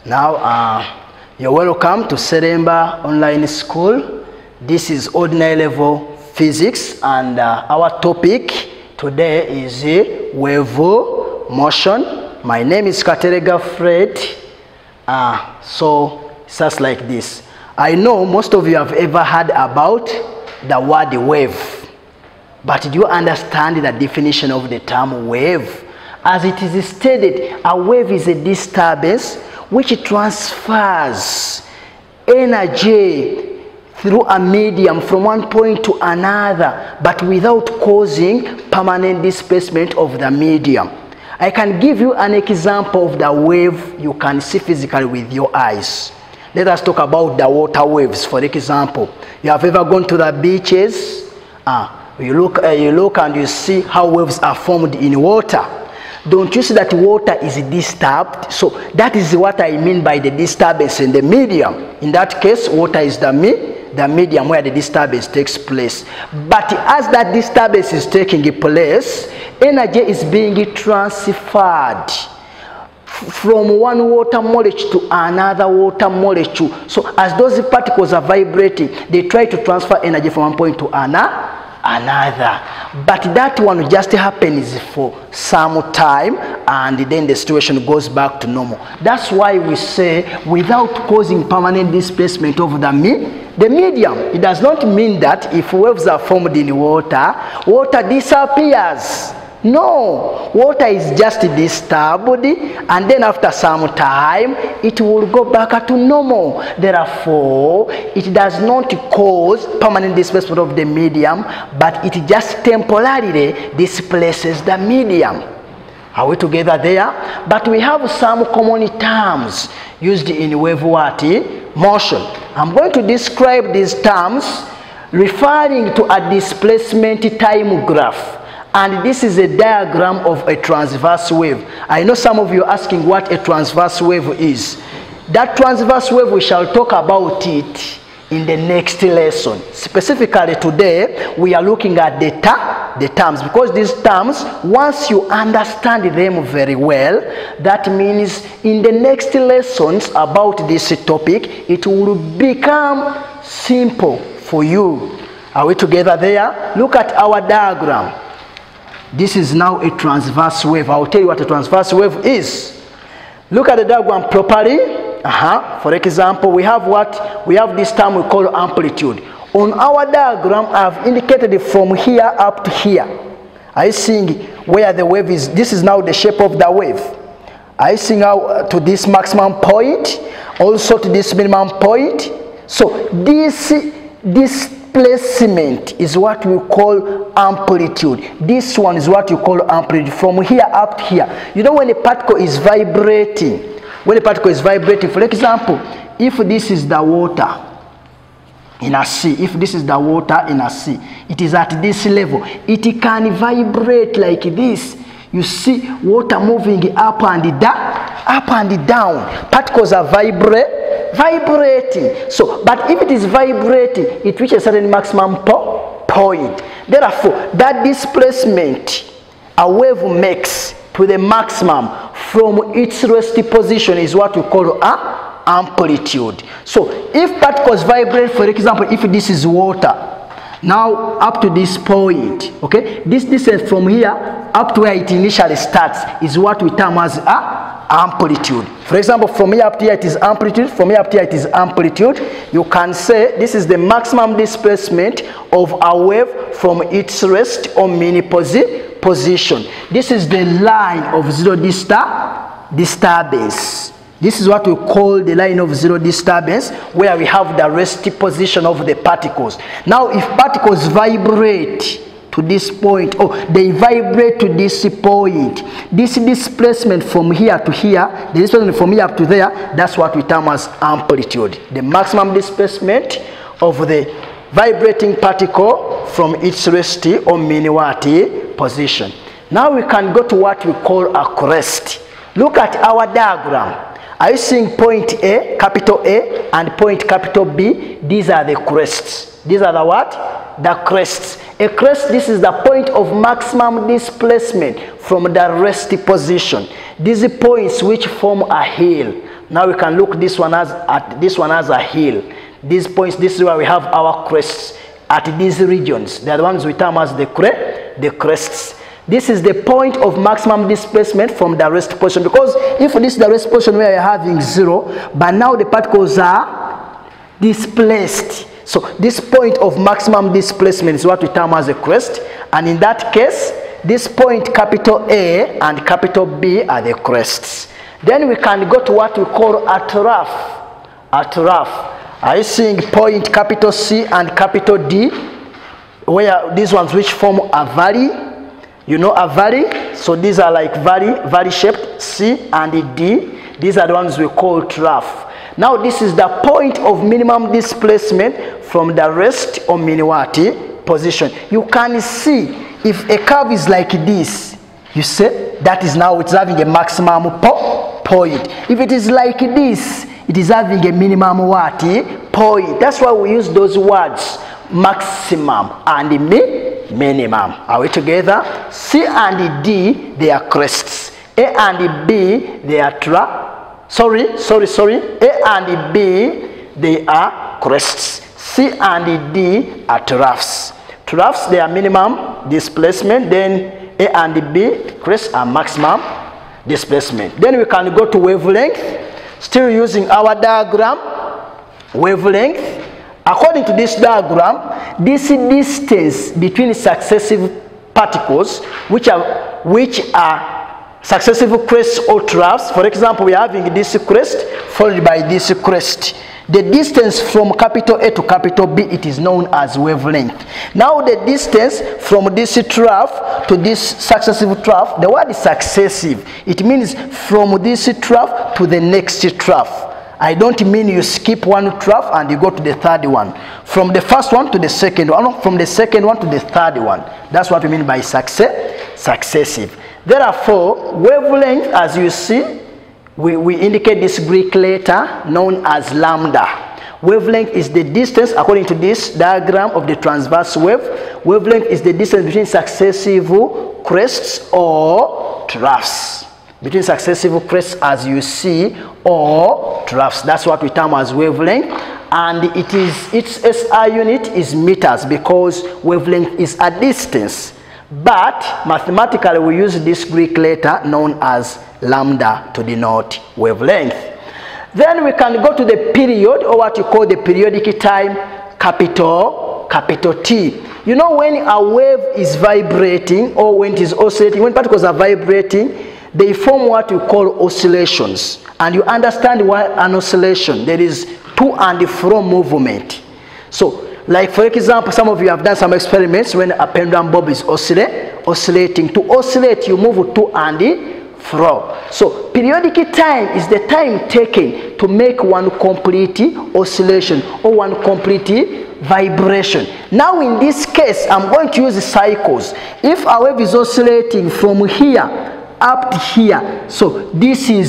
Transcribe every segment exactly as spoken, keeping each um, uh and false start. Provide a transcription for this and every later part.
Now, uh, you're welcome to Seremba Online School. This is ordinary level physics, and uh, our topic today is uh, wave motion. My name is Katerega Fred. Uh, so, it's just like this. I know most of you have ever heard about the word wave, but do you understand the definition of the term wave? As it is stated, a wave is a disturbance which transfers energy through a medium from one point to another, but without causing permanent displacement of the medium. I can give you an example of the wave you can see physically with your eyes. Let us talk about the water waves, for example. You have ever gone to the beaches? Ah, you look, uh, you look and you see how waves are formed in water. Don't you see that water is disturbed? So that is what I mean by the disturbance in the medium. In that case, water is the, me, the medium where the disturbance takes place. But as that disturbance is taking place, energy is being transferred from one water molecule to another water molecule. So as those particles are vibrating, they try to transfer energy from one point to another. another but that one just happens for some time, and then the situation goes back to normal. That's why we say without causing permanent displacement of the me the medium. It does not mean that if waves are formed in water, water disappears. No, water is just disturbed, and then after some time it will go back to normal. Therefore, it does not cause permanent displacement of the medium, but it just temporarily displaces the medium. Are we together there? But we have some common terms used in wave what? Motion. I'm going to describe these terms referring to a displacement time graph. And this is a diagram of a transverse wave. I know some of you are asking what a transverse wave is. That transverse wave, we shall talk about it in the next lesson. Specifically today, we are looking at the, ter the terms, because these terms, once you understand them very well, that means in the next lessons about this topic, it will become simple for you. Are we together there? Look at our diagram. This is now a transverse wave. I'll tell you what a transverse wave is. Look at the diagram properly. Uh-huh. For example, we have what? We have this term we call amplitude. On our diagram, I've indicated from here up to here. I see where the wave is. This is now the shape of the wave. I see now to this maximum point, also to this minimum point. So this, this displacement is what we call amplitude. This one is what you call amplitude, from here up to here. You know, when a particle is vibrating, when a particle is vibrating, for example, if this is the water in a sea, if this is the water in a sea, it is at this level. It can vibrate like this. You see water moving up and down, up and down. Particles are vibrating. Vibrating. So, but if it is vibrating, it reaches a certain maximum po point. Therefore, that displacement a wave makes to the maximum from its rest position is what we call a amplitude. So, if particles vibrate, for example, if this is water, now up to this point, okay, this distance from here up to where it initially starts is what we term as a amplitude. For example, from here up to here it is amplitude, from here up to here it is amplitude. You can say this is the maximum displacement of a wave from its rest or mini posi position. This is the line of zero distur disturbance. This is what we call the line of zero disturbance, where we have the rest position of the particles. Now, if particles vibrate to this point, or they vibrate to this point, this displacement from here to here, the displacement from here up to there, that's what we term as amplitude. The maximum displacement of the vibrating particle from its rest or mini position. Now we can go to what we call a crest. Look at our diagram. Are you seeing point A, capital A, and point capital B? These are the crests. These are the what? The crests. A crest, this is the point of maximum displacement from the rest position. These points which form a hill. Now we can look this one as at this one as a hill. These points, this is where we have our crests at these regions. They are the ones we term as the cre the crests. This is the point of maximum displacement from the rest position, because if this is the rest position where you're having zero, but now the particles are displaced. So this point of maximum displacement is what we term as a crest, and in that case, this point capital A and capital B are the crests. Then we can go to what we call a trough. A trough. Are you seeing point capital C and capital D? Where these ones which form a valley? You know a valley? So these are like valley, valley shaped, C and D. These are the ones we call trough. Now this is the point of minimum displacement from the rest or minuati position. You can see if a curve is like this, you see that is now it's having a maximum po point. If it is like this, it is having a minimum what? Point. That's why we use those words, maximum and mi minimum. Are we together? C and D, they are crests. A and B, they are tra. Sorry, sorry, sorry. A and B, they are crests. C and D are troughs. Troughs, they are minimum displacement. Then A and B, crests are maximum displacement. Then we can go to wavelength. Still using our diagram, wavelength. According to this diagram, this distance between successive particles, which are which are successive crests or troughs. For example, we are having this crest followed by this crest. The distance from capital A to capital B, it is known as wavelength. Now the distance from this trough to this successive trough, the word is successive. It means from this trough to the next trough. I don't mean you skip one trough and you go to the third one. From the first one to the second one, from the second one to the third one. That's what we mean by success, successive. Therefore, wavelength, as you see, We, we indicate this Greek letter known as lambda. Wavelength is the distance, according to this diagram of the transverse wave. Wavelength is the distance between successive crests or troughs. Between successive crests, as you see, or troughs. That's what we term as wavelength. And it is, its S I unit is meters, because wavelength is a distance. But mathematically, we use this Greek letter known as lambda to denote wavelength. Then we can go to the period, or what you call the periodic time, capital capital T. You know, when a wave is vibrating, or when it is oscillating, when particles are vibrating, they form what we call oscillations. And you understand what an oscillation, there is to and from movement. So like for example, some of you have done some experiments when a pendulum bob is oscillate, oscillating. To oscillate, you move to and fro. So periodic time is the time taken to make one complete oscillation or one complete vibration. Now in this case, I'm going to use cycles. If a wave is oscillating from here up to here, so this is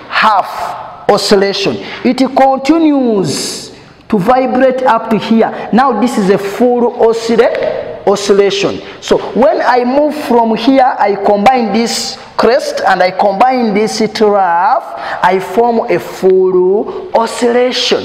half oscillation. It continues to vibrate up to here. Now this is a full oscillate, oscillation. So when I move from here, I combine this crest and I combine this trough, I form a full oscillation.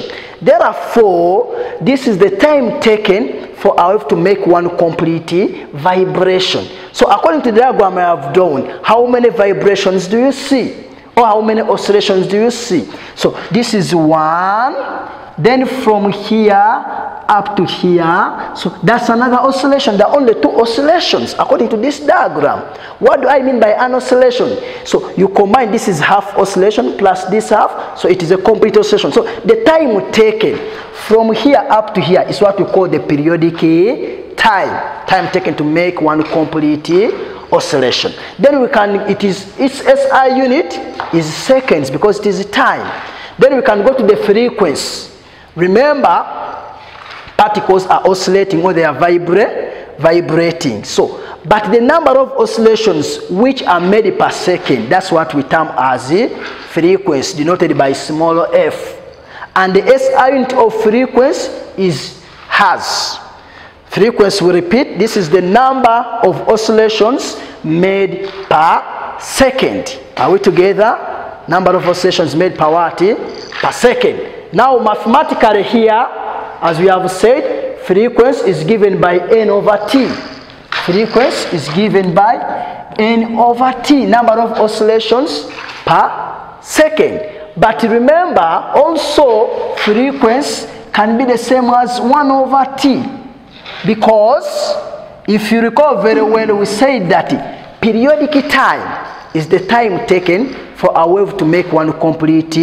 Therefore, this is the time taken for a wave to make one complete vibration. So according to the diagram I have drawn, how many vibrations do you see? Or how many oscillations do you see? So this is one. Then from here up to here, so that's another oscillation. There are only two oscillations according to this diagram. What do I mean by an oscillation? So you combine, this is half oscillation plus this half, so it is a complete oscillation. So the time taken from here up to here is what we call the periodic time. Time taken to make one complete oscillation. Then we can, it is, its S I unit is seconds because it is time. Then we can go to the frequency. Remember, particles are oscillating or they are vibra vibrating. So, but the number of oscillations which are made per second, that's what we term as the frequency, denoted by small f. And the S I unit of frequency is hertz. Frequency, we repeat, this is the number of oscillations made per second. Are we together? number of oscillations made per what? Per second. Now mathematically here, as we have said, frequency is given by n over t. Frequency is given by n over t, number of oscillations per second. But remember, also frequency can be the same as one over t, because if you recall very well, we said that periodic time is the time taken for a wave to make one complete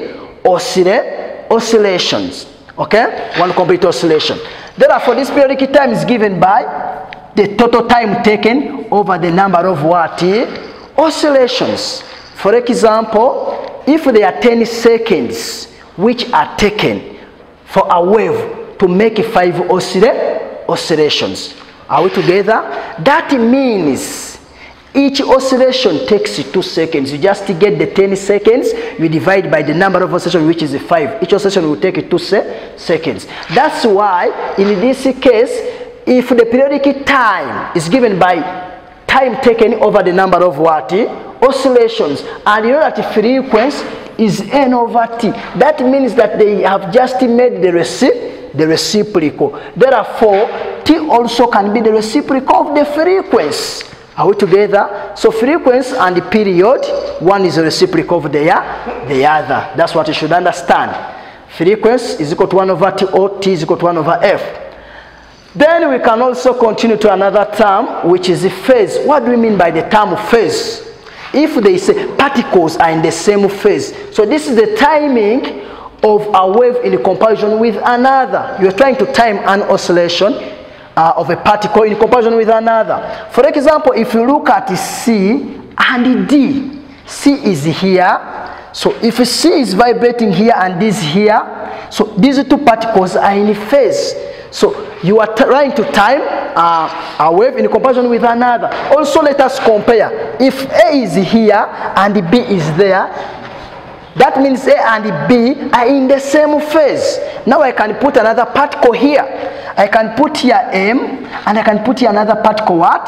oscillate, oscillations. Okay, one complete oscillation. Therefore, this periodic time is given by the total time taken over the number of what? Oscillations. For example, if there are ten seconds which are taken for a wave to make five oscillate, oscillations. Are we together? That means each oscillation takes two seconds. You just get the ten seconds, you divide by the number of oscillations, which is five. Each oscillation will take two se seconds. That's why in this case, if the periodic time is given by time taken over the number of what? Oscillations, and you know that frequency is n over t. That means that they have just made the reciprocal. The reciprocal. Therefore, t also can be the reciprocal of the frequency. Are we together? So frequency and the period, one is a reciprocal of the, the other. That's what you should understand. Frequency is equal to one over t, or t is equal to one over f. Then we can also continue to another term, which is the phase. What do we mean by the term phase? If they say particles are in the same phase, so this is the timing of a wave in comparison with another. You're trying to time an oscillation uh, of a particle in comparison with another. For example, if you look at C and D, C is here. So if C is vibrating here and this here, so these two particles are in phase. So you are trying to time uh, a wave in comparison with another. Also, let us compare. If A is here and B is there, that means A and B are in the same phase. Now I can put another particle here. I can put here M, and I can put here another particle what?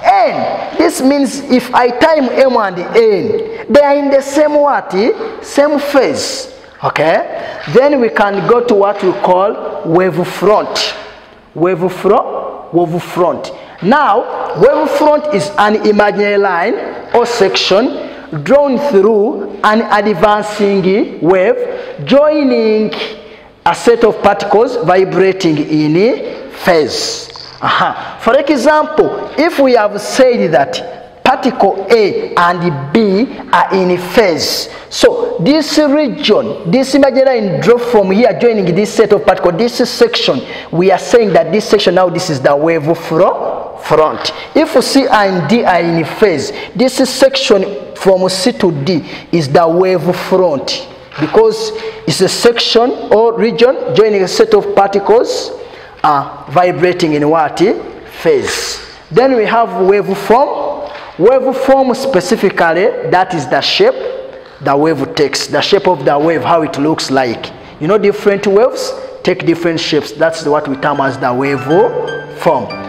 N. This means if I time M and N, they are in the same what? Same phase. Okay? Then we can go to what we call wave front. Wave front, wave front. Now, wave front is an imaginary line or section drawn through an advancing wave joining a set of particles vibrating in phase. Uh-huh. For example, if we have said that particle A and B are in phase, so this region, this imaginary line drawn from here joining this set of particles, this section, we are saying that this section now, this is the wave front. If C and D are in phase, this section from C to D is the wave front, because it's a section or region joining a set of particles uh, vibrating in what? Phase. Then we have waveform. Waveform specifically, that is the shape the wave takes, the shape of the wave, how it looks like. You know, different waves take different shapes. That's what we term as the waveform.